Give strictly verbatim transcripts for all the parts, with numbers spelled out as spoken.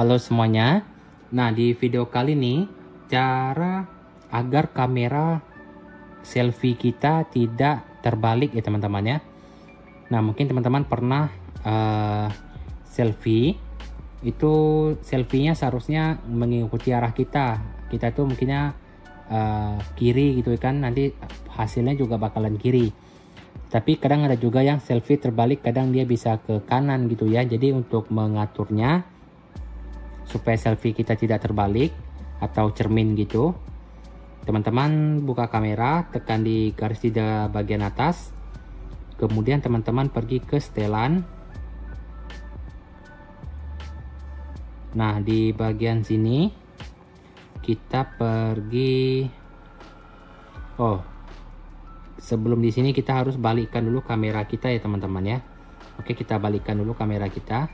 Halo semuanya. Nah, di video kali ini cara agar kamera selfie kita tidak terbalik ya teman-teman ya. Nah, mungkin teman-teman pernah uh, selfie itu selfie-nya seharusnya mengikuti arah kita. Kita tuh mungkinnya uh, kiri gitu kan, nanti hasilnya juga bakalan kiri. Tapi kadang ada juga yang selfie terbalik, kadang dia bisa ke kanan gitu ya. Jadi untuk mengaturnya supaya selfie kita tidak terbalik atau cermin gitu, teman-teman buka kamera, tekan di garis tiga bagian atas, kemudian teman-teman pergi ke setelan. Nah, di bagian sini kita pergi, oh sebelum di sini kita harus balikkan dulu kamera kita ya teman-teman ya. Oke, kita balikkan dulu kamera kita.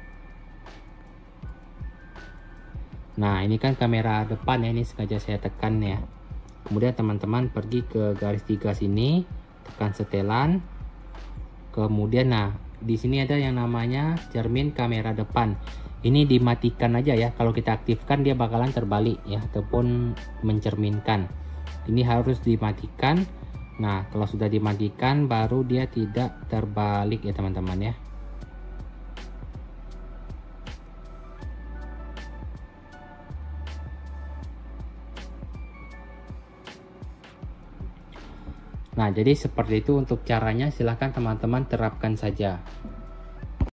Nah, ini kan kamera depan ya, ini sengaja saya tekan ya. Kemudian teman-teman pergi ke garis tiga sini, tekan setelan. Kemudian nah, di sini ada yang namanya cermin kamera depan. Ini dimatikan aja ya. Kalau kita aktifkan dia bakalan terbalik ya, ataupun mencerminkan. Ini harus dimatikan. Nah, kalau sudah dimatikan baru dia tidak terbalik ya teman-teman ya. Nah, jadi seperti itu untuk caranya, silahkan teman-teman terapkan saja.